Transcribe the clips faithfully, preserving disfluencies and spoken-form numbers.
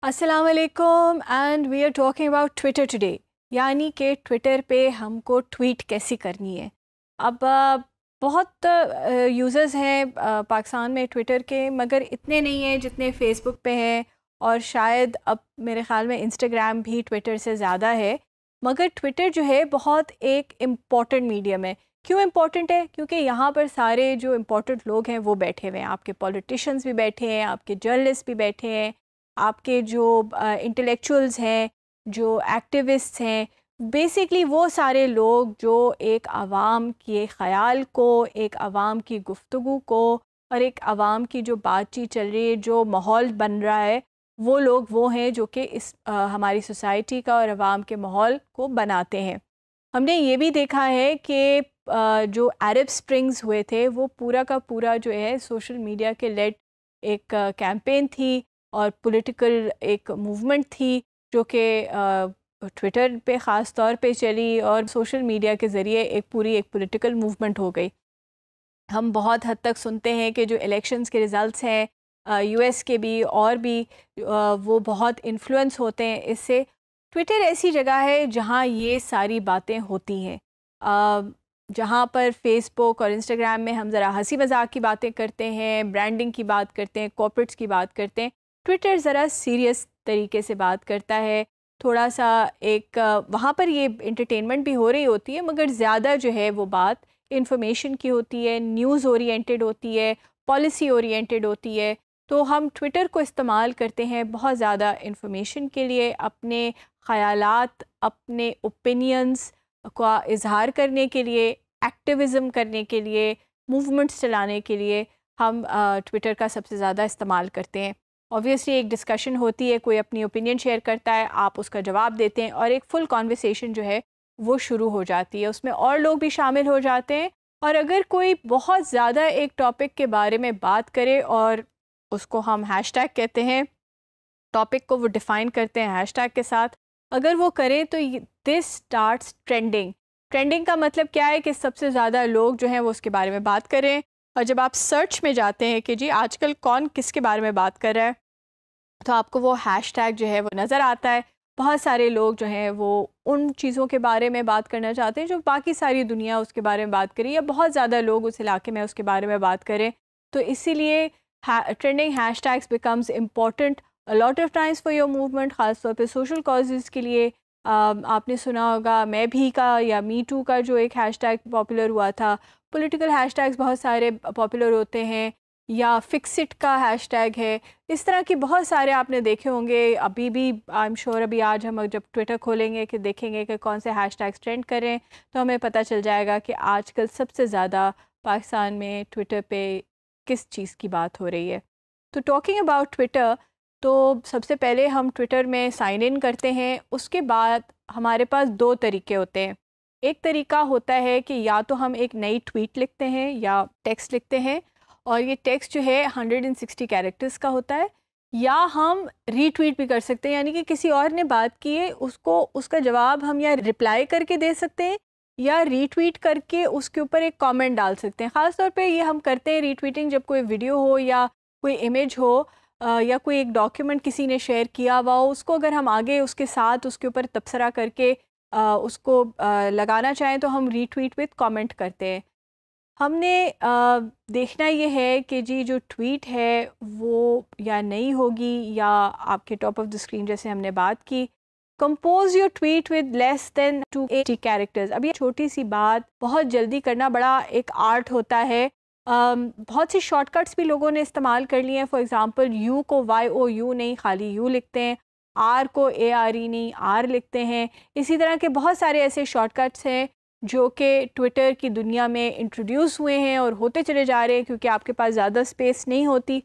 अस्सलाम वालेकुम and we are talking about Twitter today, यानी कि ट्विटर पे हमको ट्वीट कैसी करनी है। अब अ, बहुत यूज़र्स हैं अ, पाकिस्तान में ट्विटर के, मगर इतने नहीं हैं जितने फ़ेसबुक पे हैं, और शायद अब मेरे ख़्याल में इंस्टाग्राम भी ट्विटर से ज़्यादा है। मगर ट्विटर जो है बहुत एक इम्पॉर्टेंट मीडियम है। क्यों इम्पॉर्टेंट है? क्योंकि यहाँ पर सारे जो इम्पोर्टेंट लोग हैं वो बैठे हुए हैं। आपके पॉलिटिशियंस भी बैठे हैं, आपके जर्नलिस्ट भी बैठे हैं, आपके जो इंटेलेक्चुअल्स हैं, जो एक्टिविस्ट्स हैं, बेसिकली वो सारे लोग जो एक आवाम के ख़याल को, एक आवाम की गुफ्तगू को और एक आवाम की जो बातचीत चल रही है, जो माहौल बन रहा है, वो लोग वो हैं जो कि इस आ, हमारी सोसाइटी का और आवाम के माहौल को बनाते हैं। हमने ये भी देखा है कि जो अरब स्प्रिंग्स हुए थे वो पूरा का पूरा जो है सोशल मीडिया के लेड एक कैंपेन थी और पॉलिटिकल एक मूवमेंट थी जो कि ट्विटर पे ख़ास तौर पे चली और सोशल मीडिया के ज़रिए एक पूरी एक पॉलिटिकल मूवमेंट हो गई। हम बहुत हद तक सुनते हैं कि जो इलेक्शंस के रिज़ल्ट्स हैं यूएस के भी और भी आ, वो बहुत इन्फ्लुएंस होते हैं इससे। ट्विटर ऐसी जगह है जहाँ ये सारी बातें होती हैं, जहाँ पर फेसबुक और इंस्टाग्राम में हम ज़रा हंसी मजाक की बातें करते हैं, ब्रांडिंग की बात करते हैं, कॉर्पोरेट्स की बात करते हैं। ट्विटर ज़रा सीरियस तरीके से बात करता है, थोड़ा सा एक वहाँ पर ये इंटरटेनमेंट भी हो रही होती है, मगर ज़्यादा जो है वो बात इंफॉर्मेशन की होती है, न्यूज़ ओरिएंटेड होती है, पॉलिसी ओरिएंटेड होती है। तो हम ट्विटर को इस्तेमाल करते हैं बहुत ज़्यादा इंफॉर्मेशन के लिए, अपने ख़यालात, अपने ओपिनियंस का इजहार करने के लिए, एक्टिविज़म करने के लिए, मूवमेंट्स चलाने के लिए हम ट्विटर का सबसे ज़्यादा इस्तेमाल करते हैं। ऑब्वियसली एक डिस्कशन होती है, कोई अपनी ओपिनियन शेयर करता है, आप उसका जवाब देते हैं और एक फुल कॉन्वर्सेशन जो है वो शुरू हो जाती है, उसमें और लोग भी शामिल हो जाते हैं। और अगर कोई बहुत ज़्यादा एक टॉपिक के बारे में बात करे और उसको हम हैशटैग कहते हैं, टॉपिक को वो डिफ़ाइन करते हैं हैशटैग के साथ, अगर वो करें तो दिस स्टार्ट्स ट्रेंडिंग। ट्रेंडिंग का मतलब क्या है कि सबसे ज़्यादा लोग जो हैं वो उसके बारे में बात करें। और जब आप सर्च में जाते हैं कि जी आजकल कौन किसके बारे में बात कर रहा है, तो आपको वो हैशटैग जो है वो नज़र आता है। बहुत सारे लोग जो हैं वो उन चीज़ों के बारे में बात करना चाहते हैं जो बाकी सारी दुनिया उसके बारे में बात करें, या बहुत ज़्यादा लोग उस इलाके में उसके बारे में बात करें। तो इसीलिए trending hashtags becomes important a lot of times for your movement, ख़ास तौर पे सोशल कॉजेज़ के लिए। आ, आपने सुना होगा मैं भी का या मी टू का जो एक हैशटैग पॉपुलर हुआ था। पॉलिटिकल हैशटैग्स बहुत सारे पॉपुलर होते हैं, या फिक्सिट का हैशटैग है। इस तरह के बहुत सारे आपने देखे होंगे। अभी भी आई एम श्योर अभी आज हम जब ट्विटर खोलेंगे कि देखेंगे कि कौन से हैशटैग्स ट्रेंड करें, तो हमें पता चल जाएगा कि आजकल सबसे ज़्यादा पाकिस्तान में ट्विटर पे किस चीज़ की बात हो रही है। तो टॉकिंग अबाउट ट्विटर, तो सबसे पहले हम ट्विटर में साइन इन करते हैं। उसके बाद हमारे पास दो तरीके होते हैं। एक तरीका होता है कि या तो हम एक नई ट्वीट लिखते हैं या टेक्स्ट लिखते हैं, और ये टेक्स्ट जो है हंड्रेड एंड सिक्सटी कैरेक्टर्स का होता है। या हम रीट्वीट भी कर सकते हैं, यानी कि किसी और ने बात की है उसको उसका जवाब हम या रिप्लाई करके दे सकते हैं या रीट्वीट करके उसके ऊपर एक कमेंट डाल सकते हैं। ख़ास तौर पे ये हम करते हैं रीट्वीटिंग जब कोई वीडियो हो या कोई इमेज हो, आ, या कोई एक डॉक्यूमेंट किसी ने शेयर किया हुआ हो, उसको अगर हम आगे उसके साथ उसके ऊपर तबसरा करके आ, उसको आ, लगाना चाहें तो हम रीट्वीट विद कमेंट करते हैं। हमने आ, देखना ये है कि जी जो ट्वीट है वो या नहीं होगी या आपके टॉप ऑफ द स्क्रीन जैसे हमने बात की। Compose your tweet with less than two eighty characters. अब ये छोटी सी बात बहुत जल्दी करना बड़ा एक आर्ट होता है। um, बहुत सी शॉर्टकट्स भी लोगों ने इस्तेमाल कर लिए हैं। फॉर एग्जांपल यू को वाई ओ यू नहीं खाली यू लिखते हैं, आर को ए आर ई नहीं आर लिखते हैं। इसी तरह के बहुत सारे ऐसे शॉर्टकट्स हैं जो कि ट्विटर की दुनिया में इंट्रोड्यूस हुए हैं और होते चले जा रहे हैं, क्योंकि आपके पास ज़्यादा स्पेस नहीं होती।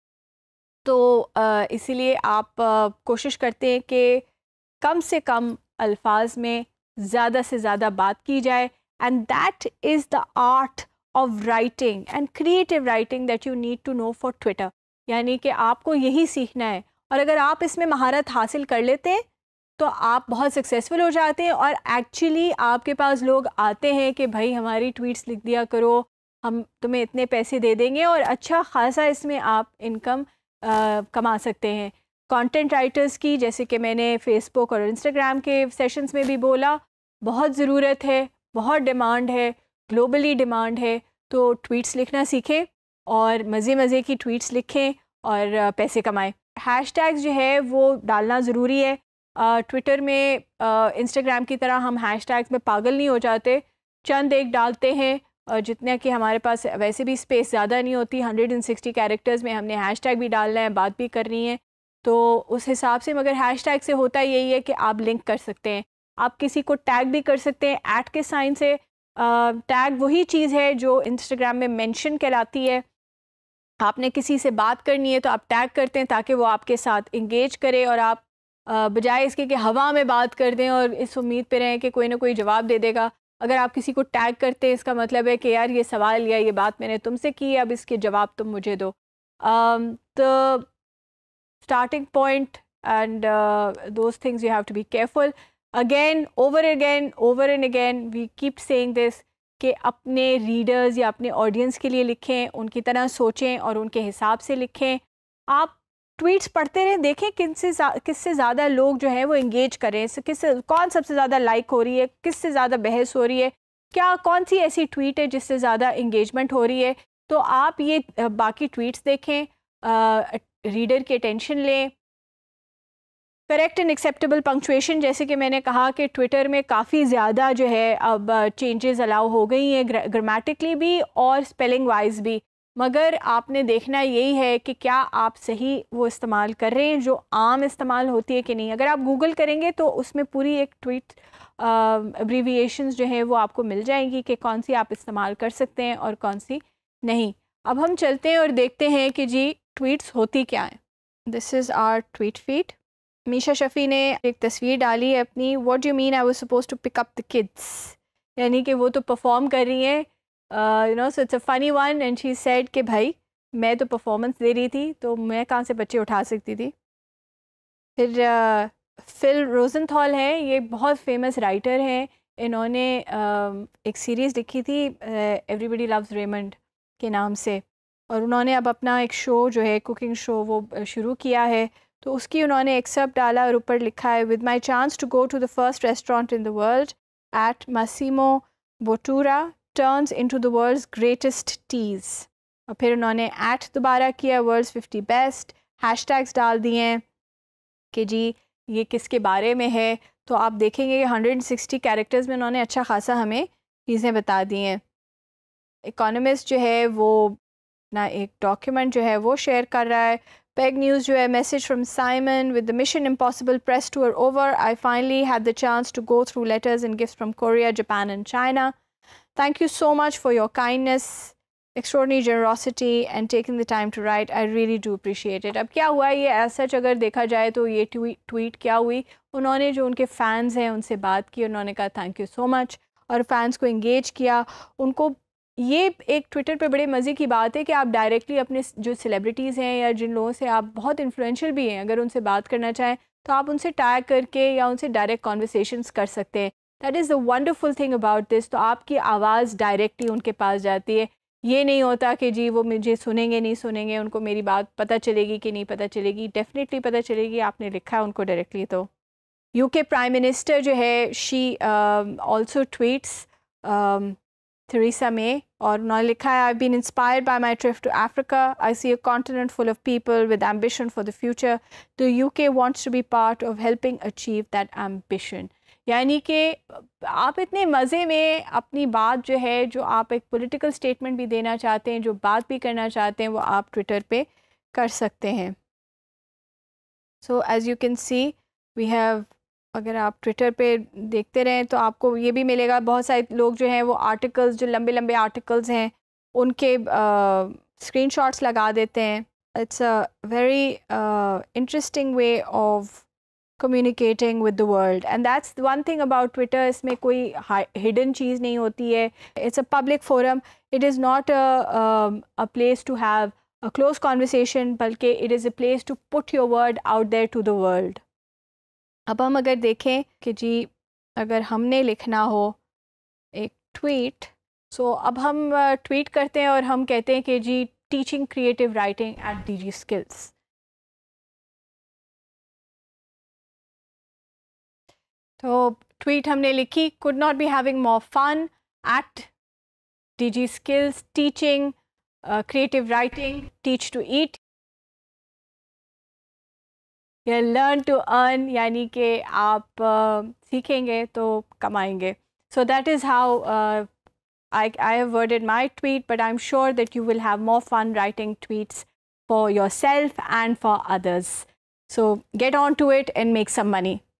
तो इसीलिए आप कोशिश करते हैं कि कम से कम अल्फाज में ज़्यादा से ज़्यादा बात की जाए। And that is the art of writing and creative writing that you need to know for Twitter. यानी कि आपको यही सीखना है, और अगर आप इसमें महारत हासिल कर लेते हैं तो आप बहुत सक्सेसफुल हो जाते हैं, और एक्चुअली आपके पास लोग आते हैं कि भाई हमारी ट्वीट्स लिख दिया करो, हम तुम्हें इतने पैसे दे देंगे, और अच्छा खासा इसमें आप इनकम कमा सकते हैं। कंटेंट राइटर्स की, जैसे कि मैंने फेसबुक और इंस्टाग्राम के सेशंस में भी बोला, बहुत ज़रूरत है, बहुत डिमांड है, ग्लोबली डिमांड है। तो ट्वीट्स लिखना सीखें और मज़े मज़े की ट्वीट्स लिखें और पैसे कमाएं। हैशटैग्स जो है वो डालना ज़रूरी है। ट्विटर में, इंस्टाग्राम की तरह हम हैशटैग्स में पागल नहीं हो जाते, चंद एक डालते हैं, और जितने कि हमारे पास वैसे भी स्पेस ज़्यादा नहीं होती, हंड्रेड एंड सिक्सटी कैरेक्टर्स में हमने हैशटैग भी डालना है, बात भी करनी है, तो उस हिसाब से। मगर हैशटैग से होता यही है कि आप लिंक कर सकते हैं, आप किसी को टैग भी कर सकते हैं ऐट के साइन से। टैग वही चीज़ है जो इंस्टाग्राम में मेंशन कहलाती है। आपने किसी से बात करनी है तो आप टैग करते हैं ताकि वो आपके साथ इंगेज करे, और आप बजाय इसके कि हवा में बात कर दें और इस उम्मीद पे रहें कि कोई ना कोई जवाब दे देगा। अगर आप किसी को टैग करते हैं, इसका मतलब है कि यार ये सवाल या ये बात मैंने तुमसे की है, अब इसके जवाब तुम मुझे दो। तो starting point and those things you have to be careful. Again, over again, over and again we keep saying this कि अपने रीडर्स या अपने ऑडियंस के लिए लिखें, उनकी तरह सोचें और उनके हिसाब से लिखें। आप ट्वीट्स पढ़ते रहें, देखें किससे किससे ज़्यादा लोग जो है वो इंगेज करें, किससे कौन सबसे ज़्यादा लाइक हो रही है, किससे ज़्यादा बहस हो रही है, क्या कौन सी ऐसी ट्वीट है जिससे ज़्यादा इंगेजमेंट हो रही है। तो आप ये बाकी ट्वीट्स देखें, रीडर की अटेंशन लें। करेक्ट एंड एक्सेप्टेबल पंक्चुएशन, जैसे कि मैंने कहा कि ट्विटर में काफ़ी ज़्यादा जो है अब चेंजेस अलाउ हो गई हैं, ग्रामेटिकली भी और स्पेलिंग वाइज भी। मगर आपने देखना यही है कि क्या आप सही वो इस्तेमाल कर रहे हैं जो आम इस्तेमाल होती है कि नहीं। अगर आप गूगल करेंगे तो उसमें पूरी एक ट्वीट अब्रीविएशंस जो है वो आपको मिल जाएंगी कि कौन सी आप इस्तेमाल कर सकते हैं और कौन सी नहीं। अब हम चलते हैं और देखते हैं कि जी ट्वीट्स होती क्या हैं। This is our tweet feed. Misha Shafi ने एक तस्वीर डाली है अपनी, what you mean I was suppose to pick up the kids, यानी कि वो तो परफॉर्म कर रही हैं, you know, so it's a funny one, and she said कि भाई मैं तो परफॉर्मेंस दे रही थी तो मैं कहाँ से बच्चे उठा सकती थी। फिर uh, फिल रोजनथॉल हैं, ये बहुत फेमस राइटर हैं, इन्होंने uh, एक सीरीज़ लिखी थी एवरीबडी लव्स रेमंड के नाम से, और उन्होंने अब अपना एक शो जो है कुकिंग शो वो शुरू किया है। तो उसकी उन्होंने एक्सेप्ट डाला और ऊपर लिखा है, with my chance to go to the first restaurant in the world at Massimo Bottura turns into the world's greatest tease. और फिर उन्होंने एट दोबारा किया, वर्ल्ड्स फिफ्टी बेस्ट, हैशटैग्स डाल दिए हैं कि जी ये किसके बारे में है। तो आप देखेंगे कि हंड्रेड एंड सिक्सटी कैरेक्टर्स में उन्होंने अच्छा खासा हमें चीज़ें बता दी हैं। इकोनॉमिस्ट जो है वो ना एक डॉक्यूमेंट जो है वो शेयर कर रहा है। Peg News जो है, message from Simon, with the Mission Impossible press tour over, I finally had the chance to go through letters and gifts from Korea, Japan and China. Thank you so much for your kindness, extraordinary generosity and taking the time to write. I really do appreciate it. अब क्या हुआ ये as such अगर देखा जाए तो ये tweet क्या हुई, उन्होंने जो उनके fans हैं उनसे बात की, उन्होंने कहा thank you so much और fans को engage किया। उनको ये एक ट्विटर पे बड़े मज़े की बात है कि आप डायरेक्टली अपने जो सेलिब्रिटीज़ हैं या जिन लोगों से आप बहुत इन्फ्लुएंशियल भी हैं, अगर उनसे बात करना चाहें तो आप उनसे टैग करके या उनसे डायरेक्ट कॉन्वर्सेशंस कर सकते हैं। That is the wonderful thing about this. तो आपकी आवाज़ डायरेक्टली उनके पास जाती है। ये नहीं होता कि जी वो मुझे सुनेंगे नहीं सुनेंगे, उनको मेरी बात पता चलेगी कि नहीं पता चलेगी। डेफिनेटली पता चलेगी, आपने लिखा है उनको डायरेक्टली। तो यूके प्राइम मिनिस्टर जो है, she also tweets Theresa May, और उन्होंने लिखा है, I've been inspired by my trip to Africa. I see a continent full of people with ambition for the future. The U K wants to be part of helping achieve that ambition. यानी कि आप इतने मज़े में अपनी बात जो है, जो आप एक पॉलिटिकल स्टेटमेंट भी देना चाहते हैं, जो बात भी करना चाहते हैं, वो आप ट्विटर पे कर सकते हैं। So as you can see we have, अगर आप ट्विटर पे देखते रहें तो आपको ये भी मिलेगा, बहुत सारे लोग जो हैं वो आर्टिकल्स, जो लंबे लंबे आर्टिकल्स हैं उनके स्क्रीनशॉट्स लगा देते हैं। It's a very interesting way of communicating with the world, and that's one thing about Twitter. इसमें कोई हिडन चीज़ नहीं होती है। It's a public forum, it is not a place to have a close conversation, बल्कि it is a place to put your word out there to the world. अब हम अगर देखें कि जी अगर हमने लिखना हो एक ट्वीट, सो अब हम ट्वीट करते हैं और हम कहते हैं कि जी teaching creative writing at D G skills. तो ट्वीट हमने लिखी, could not be having more fun at D G Skills, teaching, uh, creative writing, teach to eat. या learn to earn, यानी कि आप uh, सीखेंगे तो कमाएंगे. So that is how uh, I, I have worded my tweet, but I'm sure that you will have more fun writing tweets for yourself and for others. So get on to it and make some money.